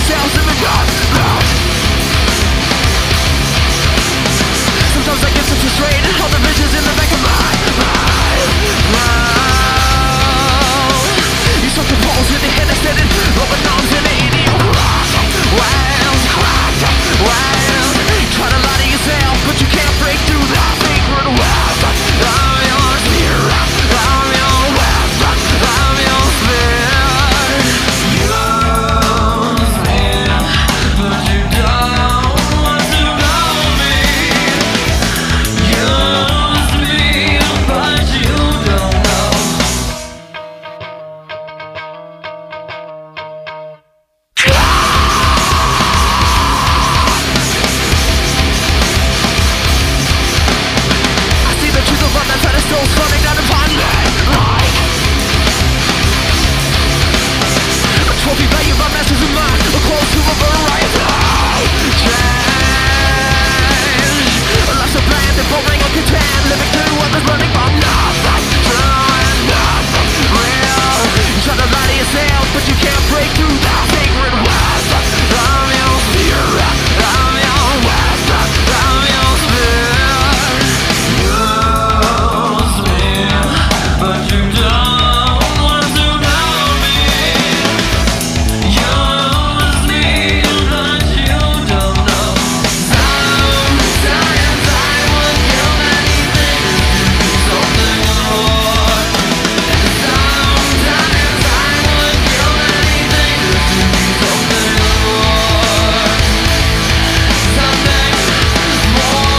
yourselves in the dark. Sometimes I get so frustrated, all the visions in the back of my mind. You suck the balls with your head extended, open arms in the idiot. Wild, try to lie to yourself, but you can't break through the sacred web. I'm your mirror, I'm your web, I'm your spirit. Use me, but you don't want to know me. Use me, but you don't know. I see the truth about that pedestal's running down upon me like a trophy value by masters of mine, a close to a variety change. A life's abandoned, boring and content, living through others, learning from nothing true and nothing real. You try to lie to yourself, but you can't break through the sacred web. I'm your spirit, I'm your web, I'm your spirit. Use me, but you don't want to know me. Use me, but you don't know. Sometimes I would kill anything to do something more. Sometimes I would kill anything to do something more. Something more.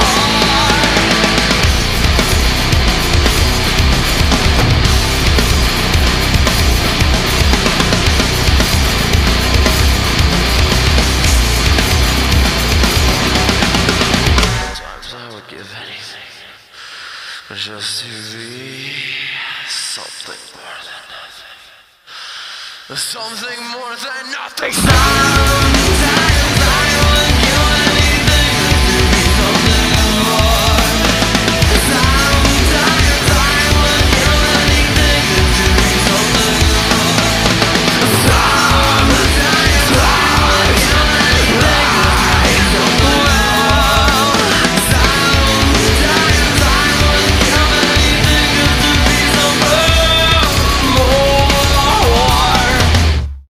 Sometimes I would give anything just to be something more than nothing. Something more than nothing. Sometimes